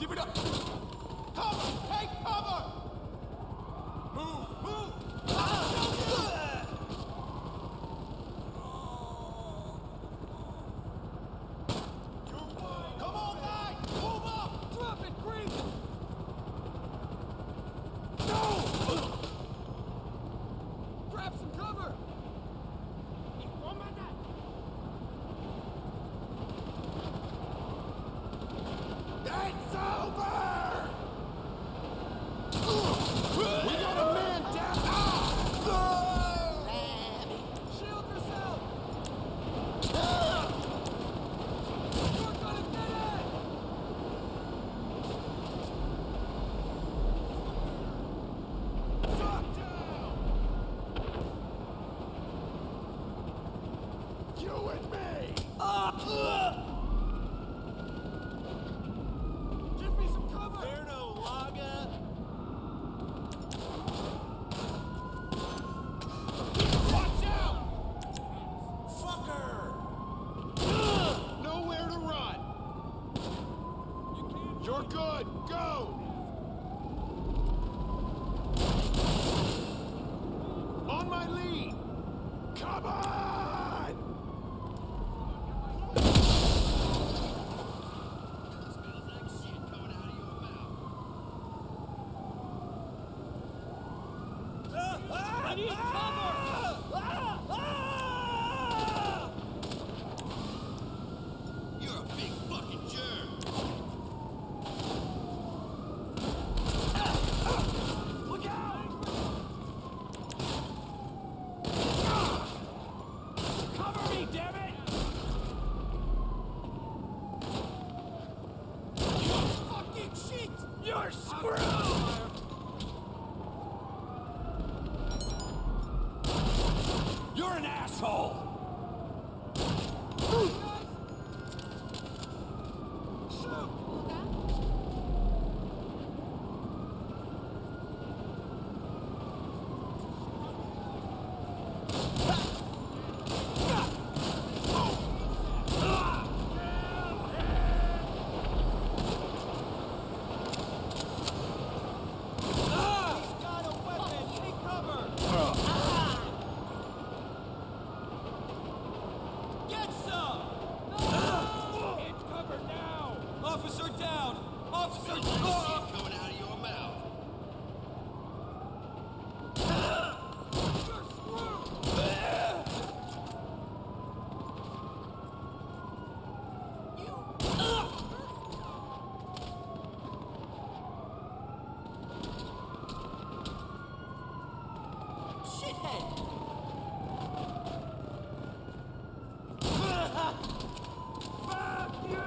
Give it up! Cover! Take cover! Move! Move! Come on, guys! Move up! Drop it, Grease! No! Grab some cover! It's over! We got a man down! Shield yourself! You're gonna get it! Shot down! You and me! Give me some cover! There no lager! Watch out! Fucker! Nowhere to run! You're good! Go! On my lead! Come on! Smells like shit coming out of your mouth. I need cover! You're a big fucking germ. Look out! Cover me, damn it! You fucking shit! You're screwed! You're an asshole! Officer down! Officer down! Coming out of your mouth. You're screwed! Shithead! Fuck you!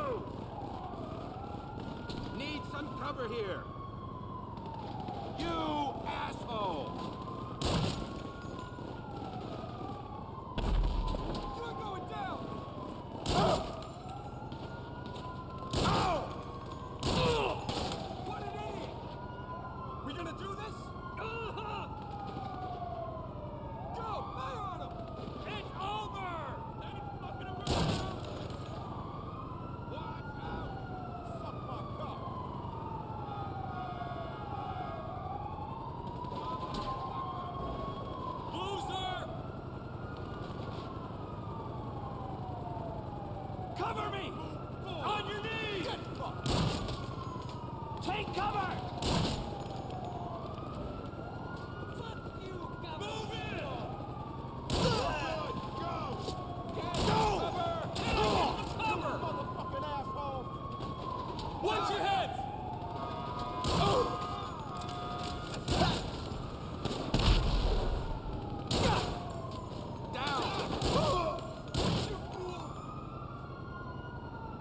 Need some cover here. You asshole! You're going down! Oh! Oh! What an idiot! We gonna do this? Go! Fire on him! It's over! That ain't fucking around! Watch out! Suck my cock! Loser! Cover me! On your knees! Get fucked! Take cover! Fuck you, cover! Move in! Good! Go! Get cover! Get cover! Motherfucking asshole! Watch your heads! Down!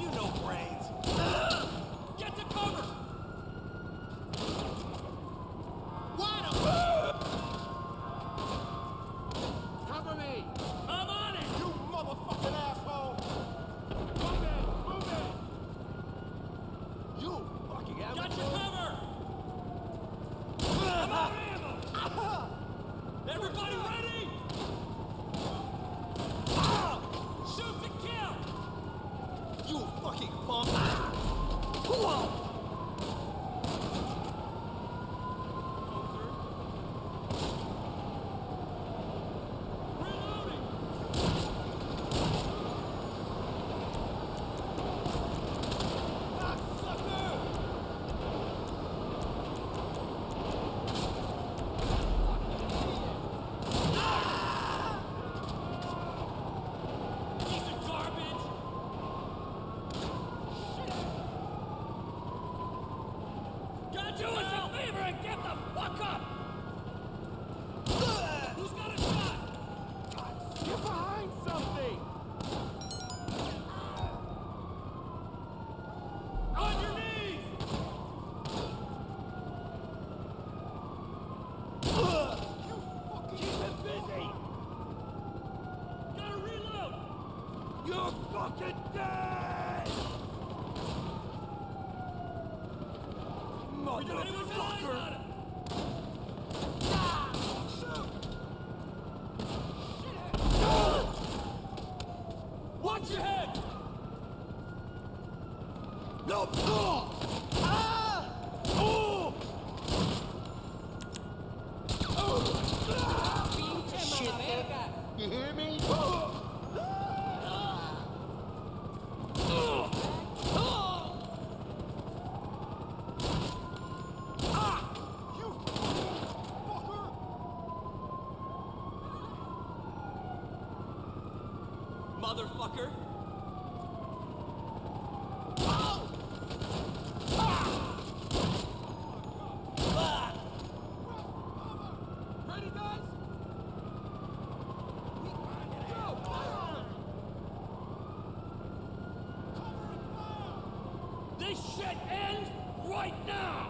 You know brains. Get to cover! Wide Cover me! I'm on it! You motherfucking asshole! Move it! You fucking amateur! Got your cover! I'm out of ammo! Everybody ready? Shoot to kill! You fucking punk! Reloading! Piece of garbage! Gotta do us a favor and get the fuck up! Who's got a shot? Get behind something! On your knees! Keep him busy! Gotta reload! You're fucking dead! Anyone's got eyes on him? Watch your head! No! Ah! Oh! Shit! You hear me? Motherfucker! Ready, guys? This shit ends right now!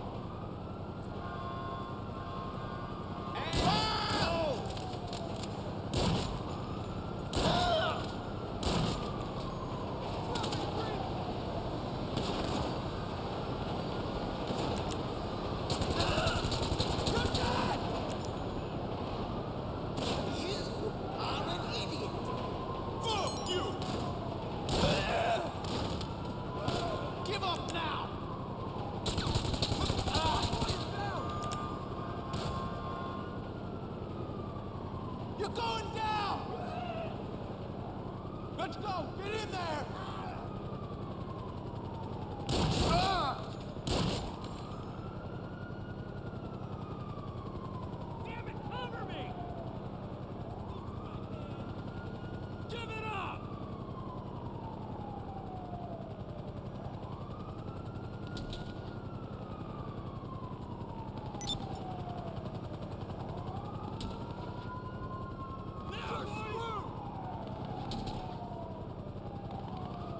Give up now! You're going down! Let's go! Get in there! Damn it, cover me! Give it up! Now, boys!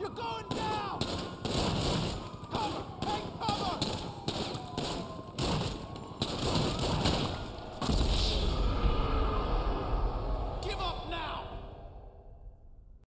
You're going down!